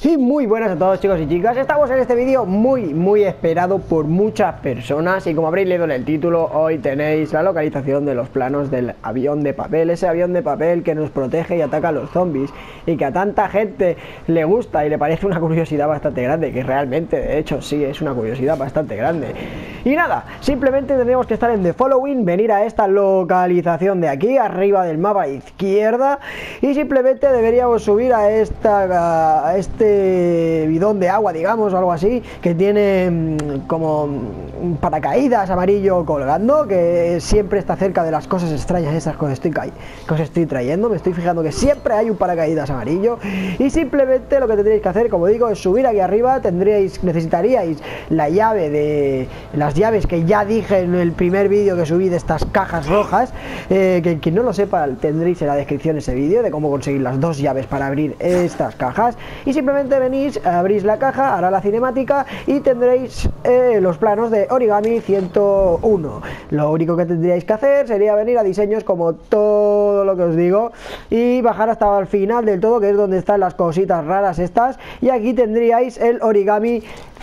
Y muy buenas a todos, chicos y chicas. Estamos en este vídeo muy esperado por muchas personas. Y como habréis leído en el título, hoy tenéis la localización de los planos del avión de papel. Ese avión de papel que nos protege y ataca a los zombies, y que a tanta gente le gusta y le parece una curiosidad bastante grande. Que realmente, de hecho, sí, es una curiosidad bastante grande. Y nada, simplemente tendríamos que estar en The Following, venir a esta localización de aquí, arriba del mapa izquierda. Y simplemente deberíamos subir a este bidón de agua, digamos, o algo así, que tiene como un paracaídas amarillo colgando, que siempre está cerca de las cosas extrañas esas que os estoy trayendo. Me estoy fijando que siempre hay un paracaídas amarillo. Y simplemente lo que tendréis que hacer, como digo, es subir aquí arriba. Necesitaríais la llave de las llaves que ya dije en el primer vídeo que subí de estas cajas rojas, que quien no lo sepa, tendréis en la descripción ese vídeo de cómo conseguir las dos llaves para abrir estas cajas. Y simplemente venís, abrís la caja, hará la cinemática y tendréis los planos de Origami 101. Lo único que tendríais que hacer sería venir a diseños, como todo lo que os digo, y bajar hasta el final del todo, que es donde están las cositas raras estas, y aquí tendríais el Origami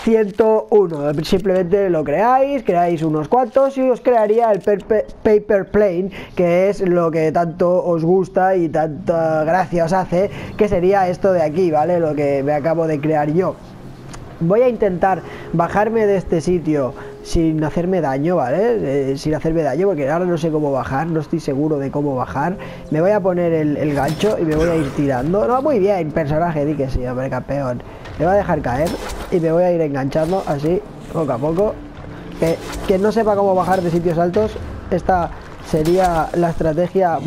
101. Simplemente lo creáis unos cuantos y os crearía el paper plane, que es lo que tanto os gusta y tanta gracia os hace, que sería esto de aquí, ¿vale? Lo que me acabo de crear yo. Voy a intentar bajarme de este sitio sin hacerme daño, ¿vale? Sin hacerme daño, porque ahora no sé cómo bajar, no estoy seguro de cómo bajar. Me voy a poner el gancho y me voy a ir tirando. No, muy bien, personaje, di que sí, hombre, campeón. Le voy a dejar caer y me voy a ir enganchando así, poco a poco. Que no sepa cómo bajar de sitios altos, esta sería la estrategia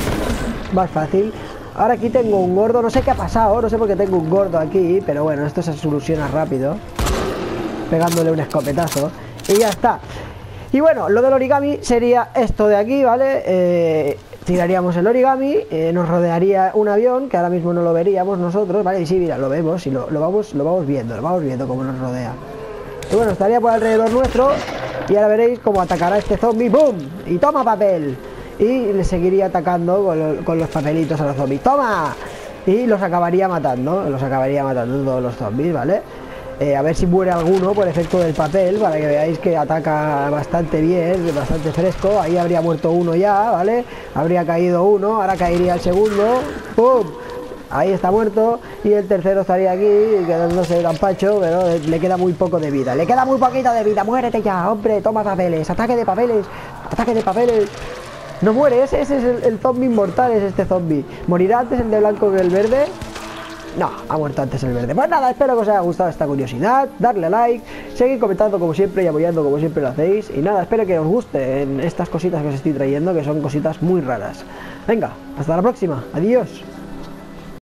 más fácil. Ahora aquí tengo un gordo, no sé qué ha pasado, no sé por qué tengo un gordo aquí, pero bueno, esto se soluciona rápido, pegándole un escopetazo y ya está. Y bueno, lo del origami sería esto de aquí, ¿vale? Tiraríamos el origami, nos rodearía un avión, que ahora mismo no lo veríamos nosotros, ¿vale? Y sí, mira, lo vemos y lo vamos viendo cómo nos rodea. Y bueno, estaría por alrededor nuestro, y ahora veréis cómo atacará este zombie. ¡Bum! Y toma papel. Y le seguiría atacando con los papelitos a los zombies. ¡Toma! Y los acabaría matando todos los zombies, ¿vale? A ver si muere alguno por efecto del papel, para que veáis que ataca bastante bien, bastante fresco. Ahí habría muerto uno ya, ¿vale? Habría caído uno, ahora caería el segundo. ¡Pum! Ahí está muerto. Y el tercero estaría aquí quedándose campacho, pero le queda muy poco de vida. Le queda muy poquito de vida. Muérete ya, hombre. Toma papeles. Ataque de papeles. Ataque de papeles. No muere, ese es el zombie inmortal, es este zombie. ¿Morirá antes el de blanco que el verde? No, ha muerto antes el verde. Pues nada, espero que os haya gustado esta curiosidad. Darle a like, seguid comentando como siempre y apoyando como siempre lo hacéis. Y nada, espero que os gusten estas cositas que os estoy trayendo, que son cositas muy raras. Venga, hasta la próxima. Adiós.